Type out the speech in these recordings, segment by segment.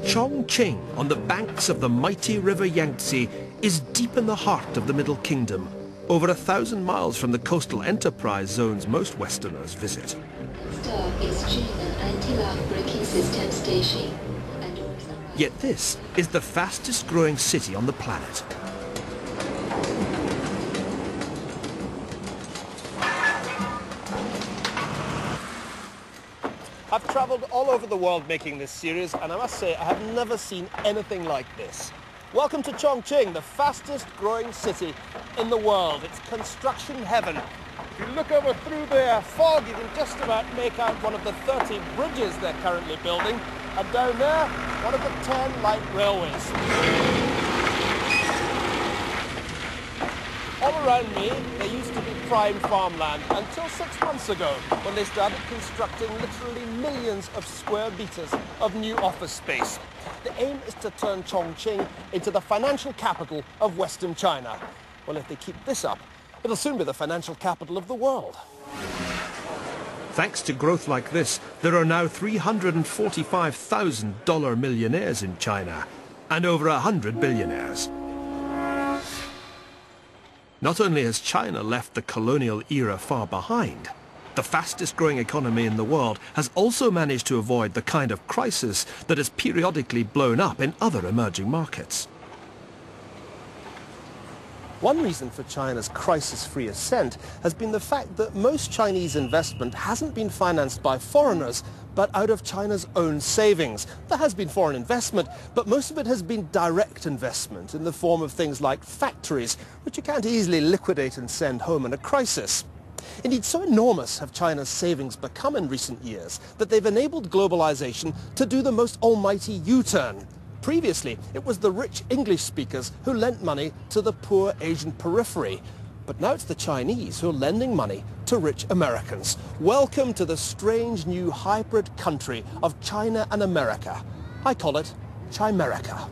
Chongqing, on the banks of the mighty river Yangtze, is deep in the heart of the Middle Kingdom, over 1,000 miles from the coastal enterprise zones most Westerners visit. Stop is an anti-lock braking system station. Yet this is the fastest growing city on the planet. I've travelled all over the world making this series, and I must say I have never seen anything like this. Welcome to Chongqing, the fastest growing city in the world. It's construction heaven. If you look over through the fog, you can just about make out one of the 30 bridges they're currently building, and down there, one of the 10 light railways. All around me, there used to be prime farmland until 6 months ago, when they started constructing literally millions of square meters of new office space. The aim is to turn Chongqing into the financial capital of Western China. Well, if they keep this up, it'll soon be the financial capital of the world. Thanks to growth like this, there are now $345,000 millionaires in China, and over 100 billionaires. Not only has China left the colonial era far behind, the fastest growing economy in the world has also managed to avoid the kind of crisis that has periodically blown up in other emerging markets. One reason for China's crisis-free ascent has been the fact that most Chinese investment hasn't been financed by foreigners, but out of China's own savings. There has been foreign investment, but most of it has been direct investment in the form of things like factories, which you can't easily liquidate and send home in a crisis. Indeed, so enormous have China's savings become in recent years that they've enabled globalization to do the most almighty U-turn. Previously, it was the rich English speakers who lent money to the poor Asian periphery. But now it's the Chinese who are lending money to rich Americans. Welcome to the strange new hybrid country of China and America. I call it Chimerica.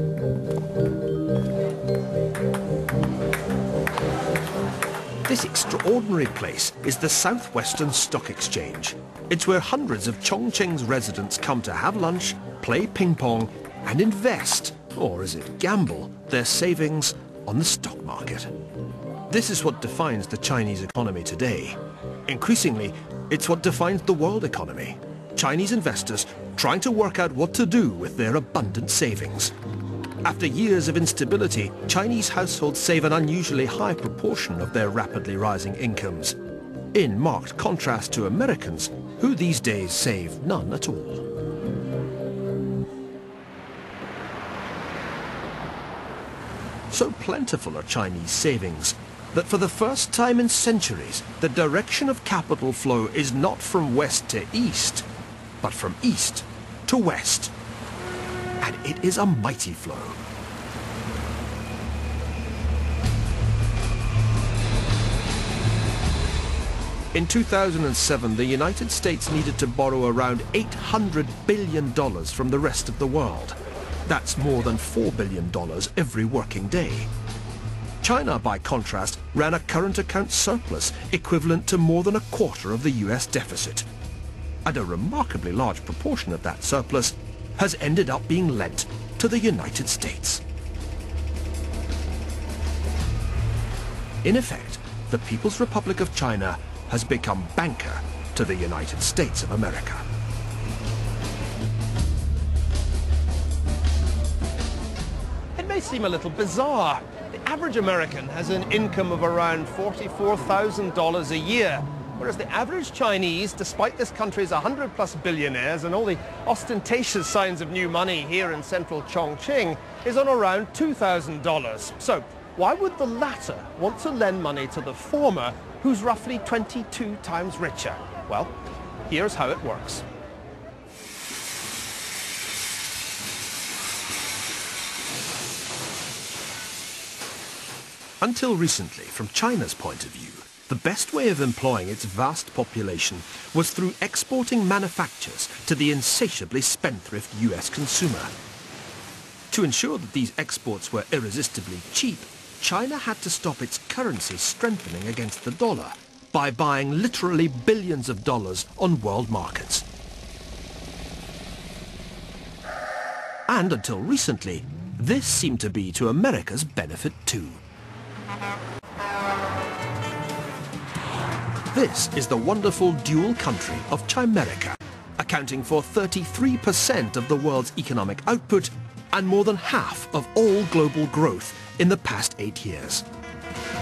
This extraordinary place is the Southwestern Stock Exchange. It's where hundreds of Chongqing's residents come to have lunch, play ping pong, and invest, or is it gamble, their savings on the stock market. This is what defines the Chinese economy today. Increasingly, it's what defines the world economy. Chinese investors trying to work out what to do with their abundant savings. After years of instability, Chinese households save an unusually high proportion of their rapidly rising incomes, in marked contrast to Americans, who these days save none at all. So plentiful are Chinese savings that for the first time in centuries, the direction of capital flow is not from west to east, but from east to west. And it is a mighty flow. In 2007, the United States needed to borrow around $800 billion from the rest of the world. That's more than $4 billion every working day. China, by contrast, ran a current account surplus equivalent to more than a quarter of the US deficit. And a remarkably large proportion of that surplus has ended up being lent to the United States. In effect, the People's Republic of China has become banker to the United States of America. It may seem a little bizarre. The average American has an income of around $44,000 a year, whereas the average Chinese, despite this country's 100-plus billionaires and all the ostentatious signs of new money here in central Chongqing, is on around $2,000. So why would the latter want to lend money to the former, who's roughly 22 times richer? Well, here's how it works. Until recently, from China's point of view, the best way of employing its vast population was through exporting manufactures to the insatiably spendthrift US consumer. To ensure that these exports were irresistibly cheap, China had to stop its currency strengthening against the dollar by buying literally billions of dollars on world markets. And until recently, this seemed to be to America's benefit too. This is the wonderful dual country of Chimerica, accounting for 33% of the world's economic output and more than half of all global growth in the past 8 years.